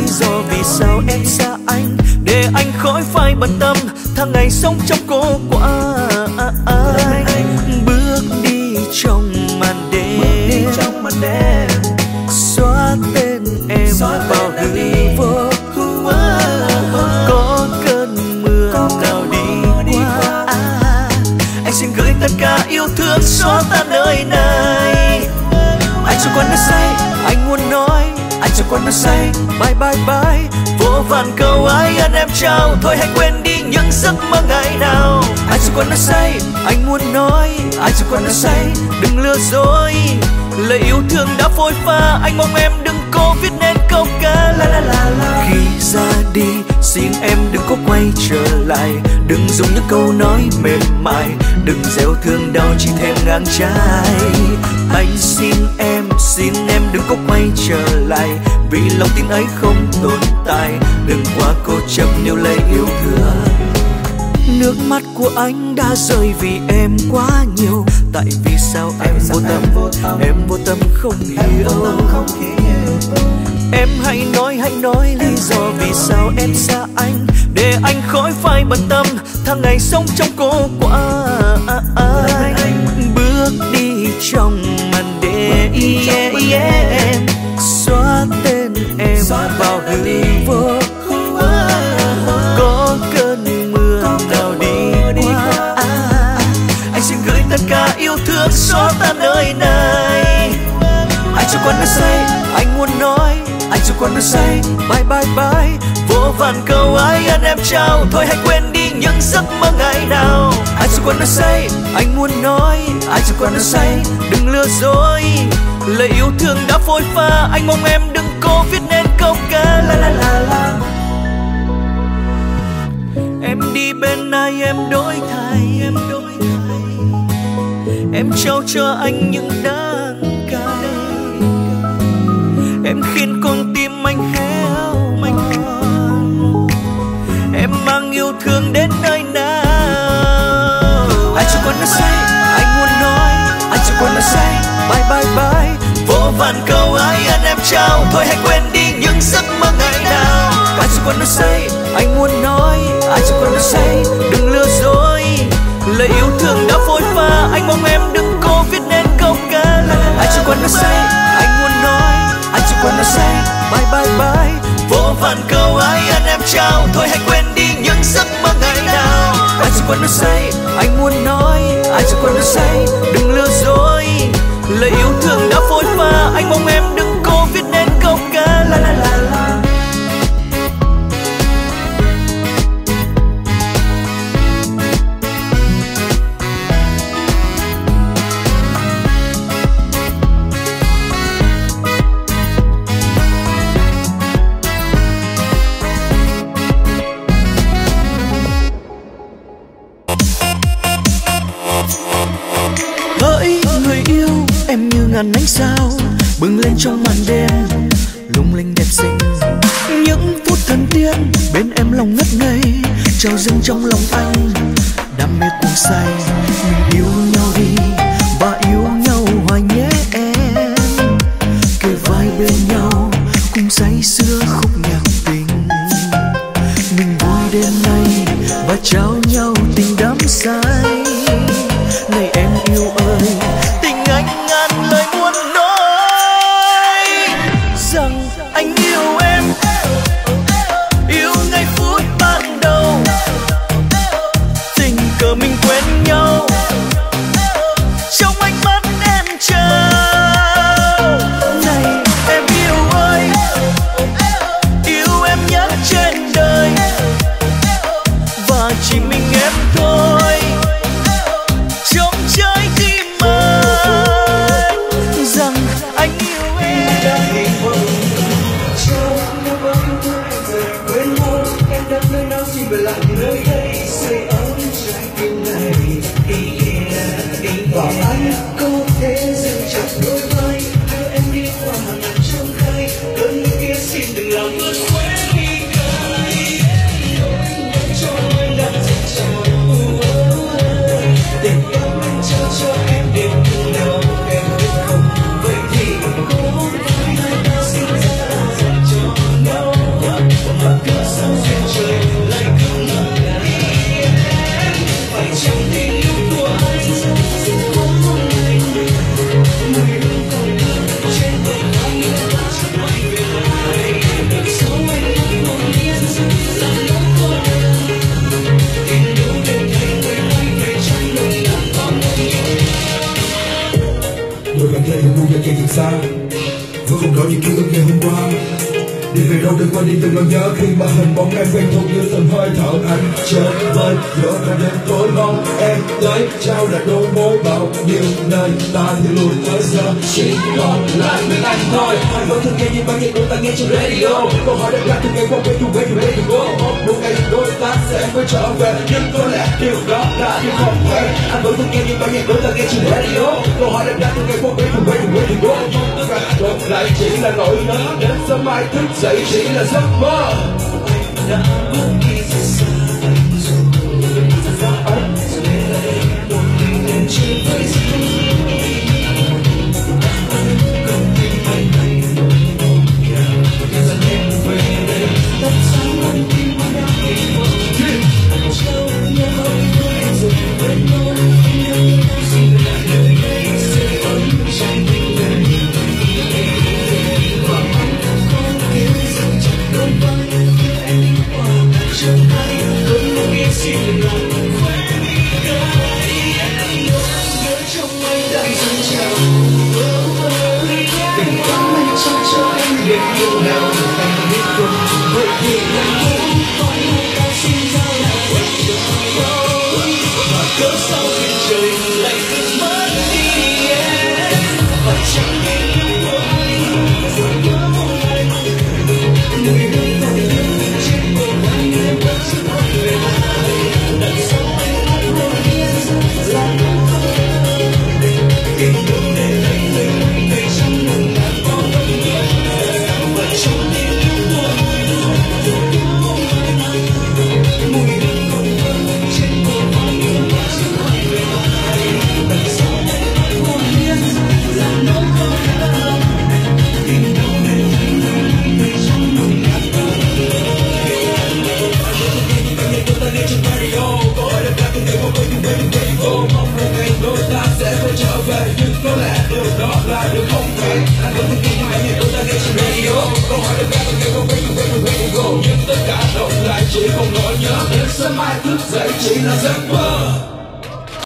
do vì sao em xa anh, để anh khỏi phải bận tâm tháng ngày sống trong cô quả anh. Bước đi trong màn đêm, xóa tên em vào hư vô. Có cơn mưa nào đi qua, anh xin gửi tất cả yêu thương xóa tan nơi này. Anh chưa quên nó say, anh muốn nói anh chưa quên nó say. Bye bye bye, vô vàn câu ái ân em trao. Thôi hãy quên đi những giấc mơ ngày nào. Anh chưa quên nó say, anh muốn nói anh chưa quên nó say. Đừng lừa dối, lời yêu thương đã phôi pha. Anh mong em đừng cố viết nên câu ca la la la la. Khi ra đi xin em đừng có quay trở lại, đừng dùng những câu nói mềm mại, đừng gieo thương đau chỉ thêm ngang trái. Anh xin em đừng có quay trở lại, vì lòng tin ấy không tồn tại. Đừng quá cố chấp níu lấy yêu thương. Nước mắt của anh đã rơi vì em quá nhiều. Tại vì sao em vô tâm, em vô tâm không hiểu. Em hãy nói lý do vì sao em xa anh, để anh khỏi phải bận tâm tháng ngày sống trong cô quả anh. Bước đi trong màn đêm, xóa tên em vào hư vô. Có cơn mưa nào đi qua, anh xin gửi tất cả yêu thương xóa tan nơi này. Anh chưa quên nó say, anh muốn nói anh chưa quên nó say. Bye bye bye, vô vàn câu ái ân em trao. Thôi hãy quên đi những giấc mơ ngày nào. Anh chưa quên nó say, anh muốn nói anh chưa quên nó say. Đừng lừa dối, lời yêu thương đã phôi pha. Anh mong em đừng cố viết nên câu ca la la la la. Em đi bên ai em đổi thay, em trao cho anh những đắng cay. Em khiến con tim anh héo mòn, em mang yêu thương đến nơi nào. Anh chưa quên nó say, anh muốn nói anh chưa quên nó say. Bye bye bye, vô vàn câu ái ân em trao. Thôi hãy quên đi những giấc mơ ngày nào. Anh chưa quên nó say, anh muốn nói anh chưa quên nó say. Đừng lừa dối, lời yêu thương đã phôi pha. Anh mong em đừng cố viết nên câu ca la la la. Anh chưa quên nó say, anh muốn nói anh chưa quên nó say. Bye bye bye, vô vàn câu ái ân em trao. Thôi hãy quên đi những giấc mơ ngày nào. Anh chưa quên nó say, anh muốn nói anh chưa quên nó say. Đừng lừa dối, lời yêu thương đã phôi pha. Anh mong em đừng cố viết nên câu ca la la la la. Em như ngàn ánh sao bừng lên trong màn đêm, lung linh đẹp xinh. Những phút thần tiên bên em lòng ngất ngây, trao dâng trong lòng anh đam mê cuồng say. Mình yêu nhau đi và yêu nhau hoài nhé em, kề vai bên nhau cùng say sưa khúc nhạc tình. Mình vui đêm nay và trao nhau tình đắm say. Này em yêu ơi, tình anh ngàn lời muốn nói rằng anh yêu em, yêu ngay phút ban đầu. Tình cờ mình quen nhau, trong ánh mắt em trao. Này em yêu ơi, yêu em nhất trên đời, và chỉ mình em thôi. Trong trái tim anh rằng anh yêu em. Trong nếu bao yêu thương em rời quên nhau, em đang nơi nào xin về lại nơi đây, sưởi ấm trái tim này. Và anh có thể dừng chặt đôi vai, đưa em đi qua hàng ngàn trông gai. Cơn mưa kia xin đừng làm tôi quên đi cay. Cho anh đã dành cho tình em anh trao cho em đêm nào em biết không. Vậy thì cố hai ta xin ra dành cho nhau. đừng quên đi từng lần nhớ khi mà hình bóng em quen thuộc như từng hơi thở anh chơi vơi giữa cả đêm tối mong em tới trao lại đôi môi bao nhiêu nơi ta thì lùi tới giờ chỉ còn lại mình anh thôi. Anh vẫn thường nghe những bài nhạc của ta nghe trên radio, câu hỏi đặt ra từ ngày qua where you go. Một ngày đôi ta sẽ phải trở về nhưng có lẽ điều đó là điều không thể. Anh vẫn thường nghe những bài nhạc của ta nghe trên radio, câu hỏi đặt ra từ ngày qua where you go. Tất cả đột lại chỉ là nỗi nhớ, đến sớm mai thức dậy chỉ là giấc mơ. Đã mất đi sự xa anh rồi, anh rồi đây một mình em chỉ với riêng. Không tin anh hay nỗi buồn nghèo, giờ em về đây tất sáng anh tim anh đã bị vỡ. Trao nhau với rồi quên nhau, nhưng em xin lại đời đây sẽ ấm trong tình người. Và anh không kiếm rằng chẳng đôi vai như em đi qua chẳng hay cơn mưa kia xin đừng làm quên đi cái nhớ trong anh đang dâng trào tình cảm anh trao cho em biết yêu nào anh biết không vậy thì anh muốn coi người ta xin giao nào quên và cớ sao khi trời lại cứ mất đi em và chẳng biết yêu rồi nhớ một ngày người đơn còn nhớ trên bờ vai em vẫn chưa quay về lại đằng sau anh hát rồi yên là tình yêu để lấy mình để trong lòng đã có vẫn nhớ và trong đêm yêu mùi hương còn vương trên bờ vai em vẫn chưa quay về lại đằng sau anh hát rồi yên là nỗi khổ đau tình yêu để lấy mình để trong lòng đã có trên radio, có ai đã từng ngày qua quên go. Mong một ngày đôi ta sẽ phải trở về, nhưng có lẽ điều đó là điều không thể. Anh vẫn thường nghe những bài nhạc của ta nghe trên radio, câu hỏi đã từng ngày qua quên go. Nhưng tất cả động lại chỉ còn nỗi nhớ, đến sớm mai thức dậy chỉ là giấc mơ.